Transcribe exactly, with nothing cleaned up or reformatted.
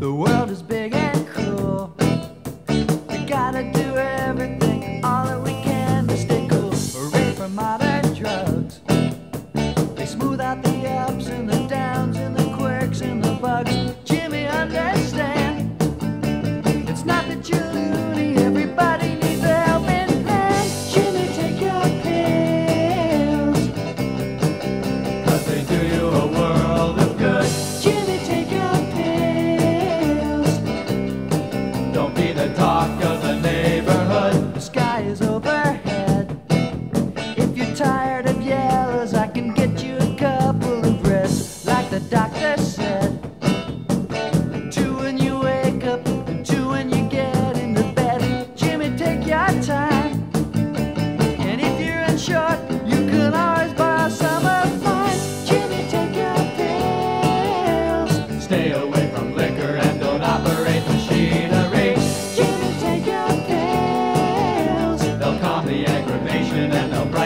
The world is big and cruel. We gotta do everything, all that we can to stay cool. Hooray for modern drugs. They smooth out the ups and the downs and the quirks and the bugs. Jimmy, understand, it's not that you're loony, everybody needs a helping hand. Jimmy, take your pills, 'cause they do you a world of good. Jimmy, take your pills, don't be the talk of the neighborhood. The sky is overhead. If you're tired of yellows, I can get you a couple of reds. Like the doctor said, two when you wake up, two when you get into bed. Jimmy, take your time, and if you're in short, you can always borrow some of mine. Jimmy, take your pills, stay away from liquor and don't operate machinery. Jimmy, take your pills, they'll calm the aggravation and they'll